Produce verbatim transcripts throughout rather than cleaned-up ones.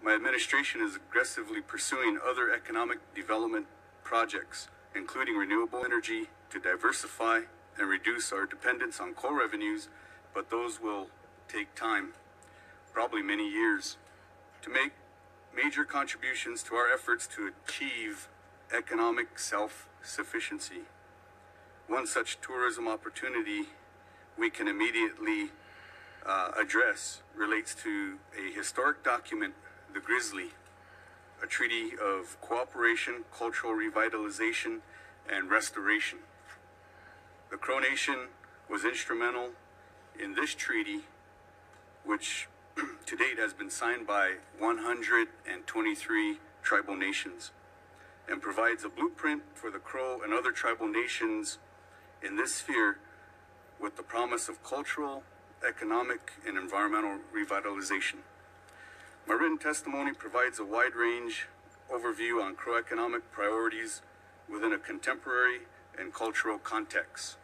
My administration is aggressively pursuing other economic development projects, including renewable energy, to diversify and reduce our dependence on coal revenues, but those will take time, probably many years, to make major contributions to our efforts to achieve economic self-sufficiency. One such tourism opportunity we can immediately uh, address relates to a historic document, the Grizzly, a treaty of cooperation, cultural revitalization, and restoration. The Crow Nation was instrumental in this treaty, which to date has been signed by one hundred twenty-three tribal nations, and provides a blueprint for the Crow and other tribal nations in this sphere, with the promise of cultural, economic, and environmental revitalization. My written testimony provides a wide range overview on Crow economic priorities within a contemporary and cultural context.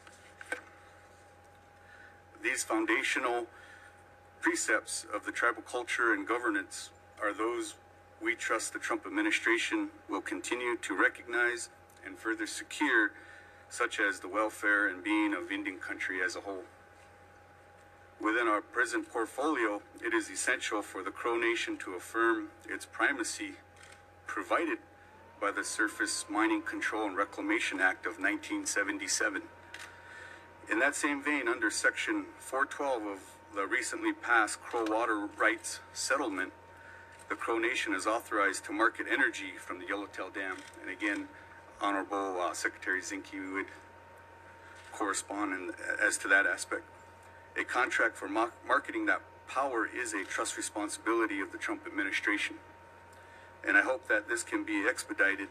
These foundational precepts of the tribal culture and governance are those we trust the Trump administration will continue to recognize and further secure, such as the welfare and being of Indian country as a whole. Within our present portfolio, it is essential for the Crow Nation to affirm its primacy provided by the Surface Mining Control and Reclamation Act of nineteen seventy-seven. In that same vein, under Section four twelve of the recently passed Crow Water Rights Settlement, the Crow Nation is authorized to market energy from the Yellowtail Dam. And again, Honorable uh, Secretary Zinke would correspond in, as to that aspect. A contract for mar marketing that power is a trust responsibility of the Trump administration. And I hope that this can be expedited.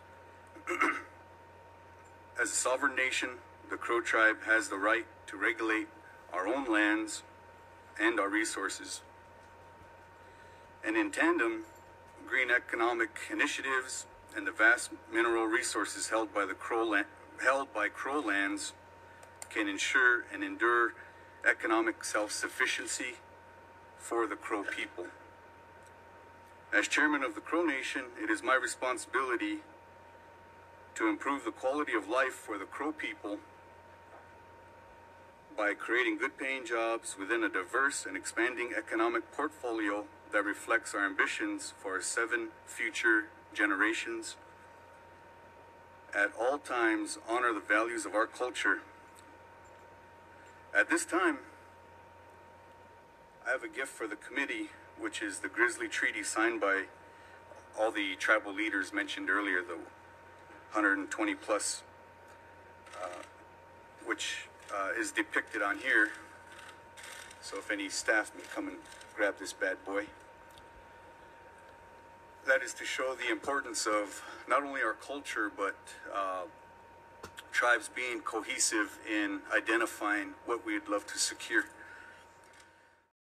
As a sovereign nation, the Crow tribe has the right to regulate our own lands and our resources. And in tandem, green economic initiatives and the vast mineral resources held by the Crow land, held by Crow lands can ensure and endure economic self-sufficiency for the Crow people. As chairman of the Crow Nation, it is my responsibility to improve the quality of life for the Crow people by creating good-paying jobs within a diverse and expanding economic portfolio that reflects our ambitions for our seven future generations. At all times, honor the values of our culture. At this time, I have a gift for the committee, which is the Grizzly Treaty signed by all the tribal leaders mentioned earlier, the one hundred twenty plus, uh, which uh, is depicted on here. So if any staff may come and grab this bad boy. That is to show the importance of not only our culture, but uh, tribes being cohesive in identifying what we'd love to secure.